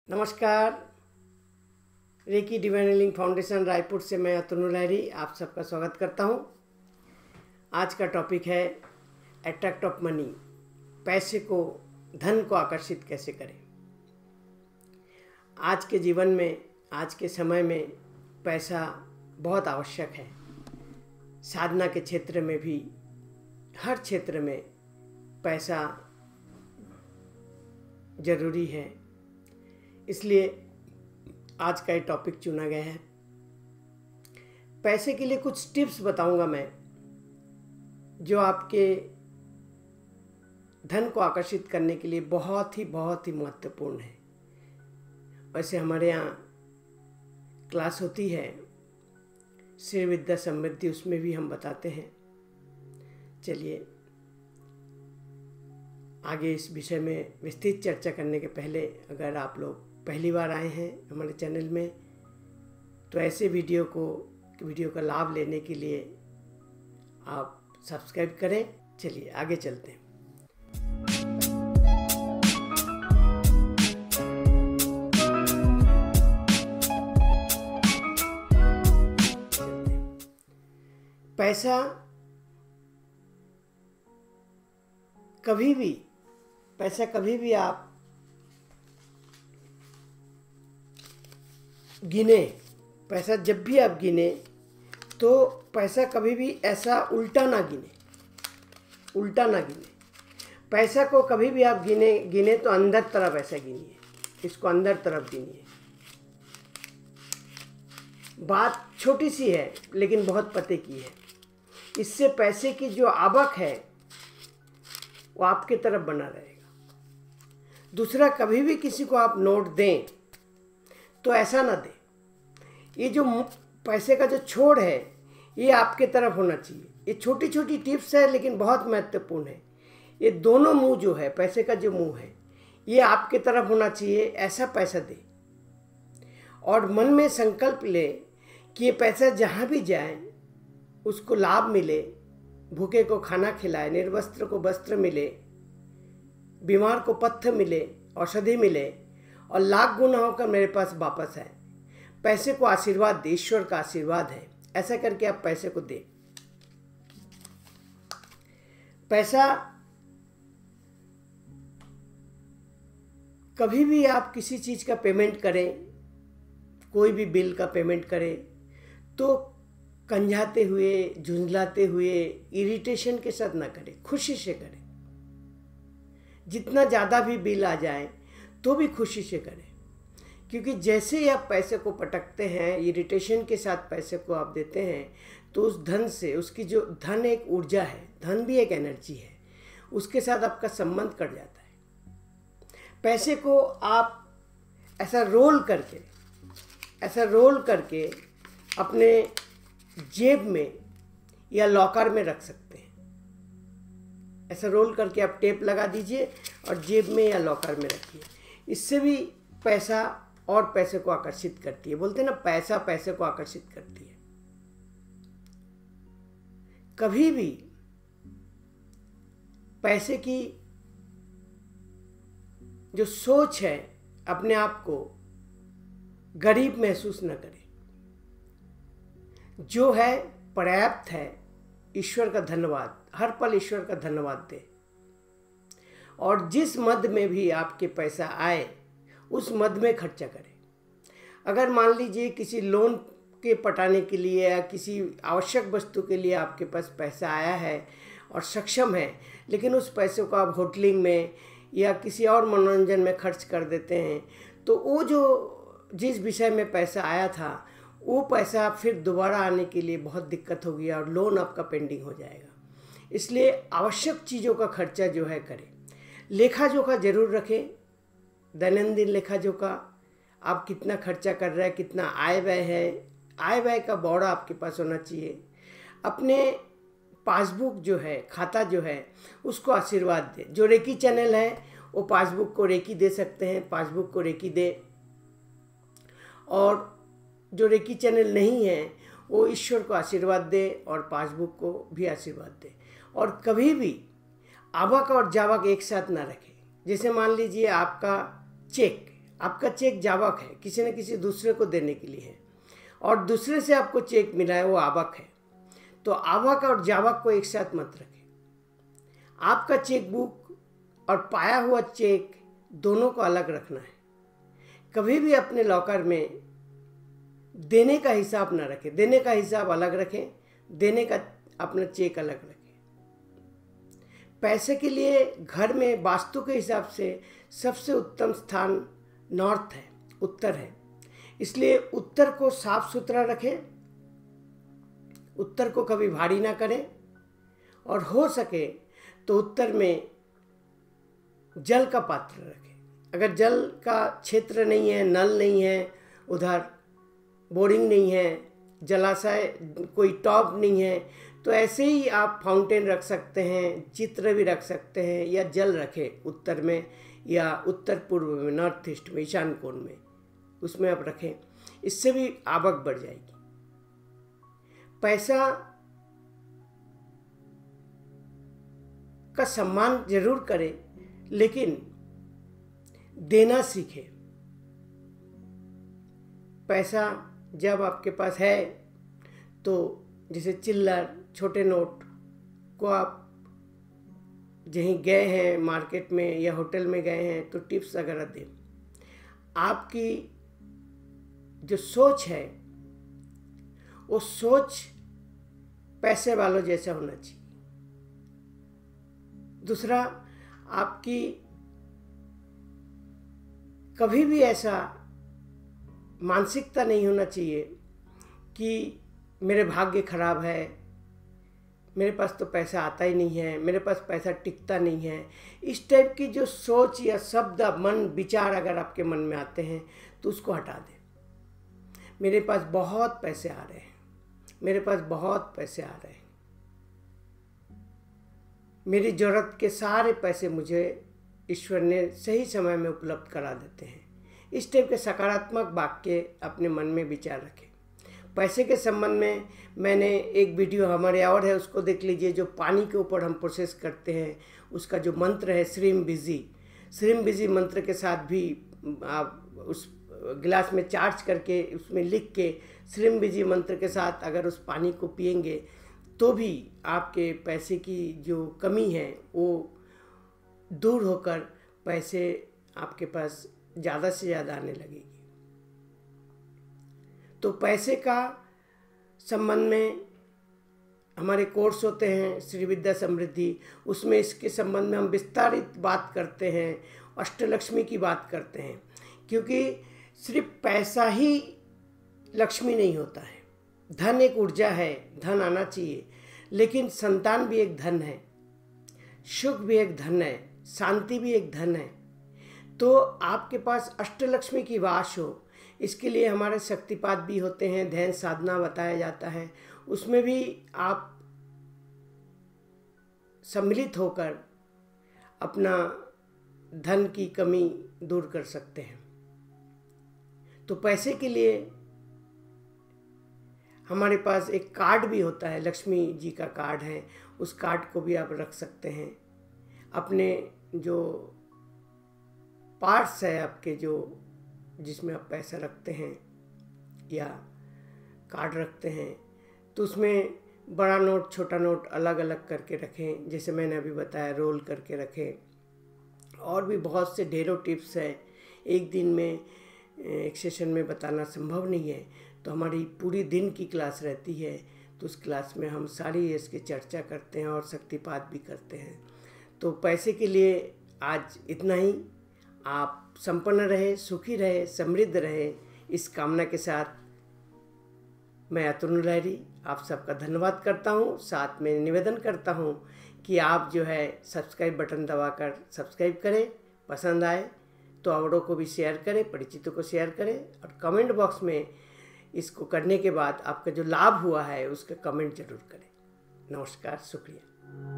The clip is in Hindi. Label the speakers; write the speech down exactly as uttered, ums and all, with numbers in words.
Speaker 1: नमस्कार। Reiki divine healing foundation Raipur से मैं अतनु लहरी आप सबका स्वागत करता हूं। आज का टॉपिक है अट्रैक्ट ऑफ मनी, पैसे को, धन को आकर्षित कैसे करें। आज के जीवन में, आज के समय में पैसा बहुत आवश्यक है। साधना के क्षेत्र में भी, हर क्षेत्र में पैसा ज़रूरी है। इसलिए आज का ये टॉपिक चुना गया है। पैसे के लिए कुछ टिप्स बताऊंगा मैं, जो आपके धन को आकर्षित करने के लिए बहुत ही बहुत ही महत्वपूर्ण है। वैसे हमारे यहाँ क्लास होती है श्री विद्या समृद्धि, उसमें भी हम बताते हैं। चलिए आगे इस विषय में विस्तृत चर्चा करने के पहले, अगर आप लोग पहली बार आए हैं हमारे चैनल में, तो ऐसे वीडियो को वीडियो का लाभ लेने के लिए आप सब्सक्राइब करें। चलिए आगे चलते हैं। पैसा कभी भी पैसा कभी भी आप गिने, पैसा जब भी आप गिने तो पैसा कभी भी ऐसा उल्टा ना गिने, उल्टा ना गिने। पैसा को कभी भी आप गिने गिने तो अंदर तरफ ऐसा गिनिए, इसको अंदर तरफ गिनिए। बात छोटी सी है लेकिन बहुत पते की है। इससे पैसे की जो आवक है वो आपके तरफ बना रहेगा। दूसरा, कभी भी किसी को आप नोट दें तो ऐसा ना दें। ये जो पैसे का जो छोड़ है ये आपके तरफ होना चाहिए। ये छोटी छोटी टिप्स है लेकिन बहुत महत्वपूर्ण है। ये दोनों मुंह जो है, पैसे का जो मुंह है ये आपके तरफ होना चाहिए। ऐसा पैसा दे और मन में संकल्प ले कि ये पैसा जहाँ भी जाए उसको लाभ मिले, भूखे को खाना खिलाए, निर्वस्त्र को वस्त्र मिले, बीमार को पथ्य मिले, औषधि मिले और लाख गुना होकर मेरे पास वापस आए। पैसे को आशीर्वाद दे, ईश्वर का आशीर्वाद है। ऐसा करके आप पैसे को दे। पैसा कभी भी आप किसी चीज का पेमेंट करें, कोई भी बिल का पेमेंट करें तो कंझाते हुए, झुंझलाते हुए, इरिटेशन के साथ ना करें, खुशी से करें। जितना ज़्यादा भी बिल आ जाए तो भी खुशी से करें, क्योंकि जैसे ही आप पैसे को पटकते हैं, इरिटेशन के साथ पैसे को आप देते हैं, तो उस धन से, उसकी जो धन एक ऊर्जा है, धन भी एक एनर्जी है, उसके साथ आपका संबंध कट जाता है। पैसे को आप ऐसा रोल करके ऐसा रोल करके अपने जेब में या लॉकर में रख सकते हैं। ऐसा रोल करके आप टेप लगा दीजिए और जेब में या लॉकर में रखिए। इससे भी पैसा और पैसे को आकर्षित करती है। बोलते हैं ना, पैसा पैसे को आकर्षित करती है। कभी भी पैसे की जो सोच है, अपने आप को गरीब महसूस न करें। जो है पर्याप्त है, ईश्वर का धन्यवाद, हर पल ईश्वर का धन्यवाद दे। और जिस मद में भी आपके पैसा आए उस मद में खर्चा करें। अगर मान लीजिए किसी लोन के पटाने के लिए या किसी आवश्यक वस्तु के लिए आपके पास पैसा आया है और सक्षम है, लेकिन उस पैसे को आप होटलिंग में या किसी और मनोरंजन में खर्च कर देते हैं, तो वो जो जिस विषय में पैसा आया था वो पैसा फिर दोबारा आने के लिए बहुत दिक्कत होगी और लोन आपका पेंडिंग हो जाएगा। इसलिए आवश्यक चीज़ों का खर्चा जो है करें। लेखा जोखा जरूर रखें, दैनंदिन लेखा जोखा। आप कितना खर्चा कर रहे हैं, कितना आय व्यय है, आय व्यय का ब्यौरा आपके पास होना चाहिए। अपने पासबुक जो है, खाता जो है, उसको आशीर्वाद दे। जो रेकी चैनल है वो पासबुक को रेकी दे सकते हैं, पासबुक को रेकी दे। और जो रेकी चैनल नहीं है वो ईश्वर को आशीर्वाद दे और पासबुक को भी आशीर्वाद दे। और कभी भी आवक और जावक एक साथ ना रखें। जैसे मान लीजिए आपका चेक आपका चेक जावक है, किसी न किसी दूसरे को देने के लिए है, और दूसरे से आपको चेक मिला है वो आवक है। तो आवक और जावक को एक साथ मत रखें। आपका चेक बुक और पाया हुआ चेक दोनों को अलग रखना है। कभी भी अपने लॉकर में देने का हिसाब ना रखें, देने का हिसाब अलग रखें, देने का अपना चेक अलग रखें। पैसे के लिए घर में वास्तु के हिसाब से सबसे उत्तम स्थान नॉर्थ है, उत्तर है। इसलिए उत्तर को साफ सुथरा रखें, उत्तर को कभी भारी ना करें, और हो सके तो उत्तर में जल का पात्र रखें। अगर जल का क्षेत्र नहीं है, नल नहीं है, उधर बोरिंग नहीं है, जलाशय कोई टॉप नहीं है, तो ऐसे ही आप फाउंटेन रख सकते हैं, चित्र भी रख सकते हैं, या जल रखें उत्तर में या उत्तर पूर्व में, नॉर्थ ईस्ट में, ईशान कोण में, उसमें आप रखें। इससे भी आवक बढ़ जाएगी। पैसा का सम्मान जरूर करें, लेकिन देना सीखें। पैसा जब आपके पास है तो जैसे चिल्लर, छोटे नोट को आप जहीं गए हैं मार्केट में या होटल में गए हैं तो टिप्स वगैरह दें। आपकी जो सोच है वो सोच पैसे वालों जैसा होना चाहिए। दूसरा, आपकी कभी भी ऐसा मानसिकता नहीं होना चाहिए कि मेरे भाग्य खराब है, मेरे पास तो पैसा आता ही नहीं है, मेरे पास पैसा टिकता नहीं है। इस टाइप की जो सोच या शब्द, मन, विचार अगर आपके मन में आते हैं तो उसको हटा दें। मेरे पास बहुत पैसे आ रहे हैं, मेरे पास बहुत पैसे आ रहे हैं, मेरी ज़रूरत के सारे पैसे मुझे ईश्वर ने सही समय में उपलब्ध करा देते हैं। इस टाइप के सकारात्मक वाक्य अपने मन में विचार रखें। पैसे के संबंध में मैंने एक वीडियो हमारे और है, उसको देख लीजिए। जो पानी के ऊपर हम प्रोसेस करते हैं, उसका जो मंत्र है श्रीम बिजी, श्रीम बिजी मंत्र के साथ भी आप उस गिलास में चार्ज करके उसमें लिख के श्रीम बिजी मंत्र के साथ अगर उस पानी को पिएंगे तो भी आपके पैसे की जो कमी है वो दूर होकर पैसे आपके पास ज़्यादा से ज़्यादा आने लगेगी। तो पैसे का संबंध में हमारे कोर्स होते हैं श्री विद्या समृद्धि, उसमें इसके संबंध में हम विस्तारित बात करते हैं, अष्टलक्ष्मी की बात करते हैं। क्योंकि सिर्फ पैसा ही लक्ष्मी नहीं होता है। धन एक ऊर्जा है, धन आना चाहिए, लेकिन संतान भी एक धन है, सुख भी एक धन है, शांति भी एक धन है। तो आपके पास अष्टलक्ष्मी की वास हो, इसके लिए हमारे शक्तिपात भी होते हैं, ध्यान साधना बताया जाता है, उसमें भी आप सम्मिलित होकर अपना धन की कमी दूर कर सकते हैं। तो पैसे के लिए हमारे पास एक कार्ड भी होता है, लक्ष्मी जी का कार्ड है, उस कार्ड को भी आप रख सकते हैं। अपने जो पार्ट्स है आपके, जो जिसमें आप पैसा रखते हैं या कार्ड रखते हैं, तो उसमें बड़ा नोट, छोटा नोट अलग अलग करके रखें। जैसे मैंने अभी बताया, रोल करके रखें। और भी बहुत से ढेरों टिप्स है, एक दिन में एक सेशन में बताना संभव नहीं है। तो हमारी पूरी दिन की क्लास रहती है, तो उस क्लास में हम सारी इसकी चर्चा करते हैं और शक्तिपात भी करते हैं। तो पैसे के लिए आज इतना ही। आप संपन्न रहे, सुखी रहे, समृद्ध रहे, इस कामना के साथ मैं अतुल लहरी आप सबका धन्यवाद करता हूँ। साथ में निवेदन करता हूँ कि आप जो है सब्सक्राइब बटन दबाकर सब्सक्राइब करें, पसंद आए तो औरों को भी शेयर करें, परिचितों को शेयर करें, और कमेंट बॉक्स में इसको करने के बाद आपका जो लाभ हुआ है उसका कमेंट जरूर करें। नमस्कार, शुक्रिया।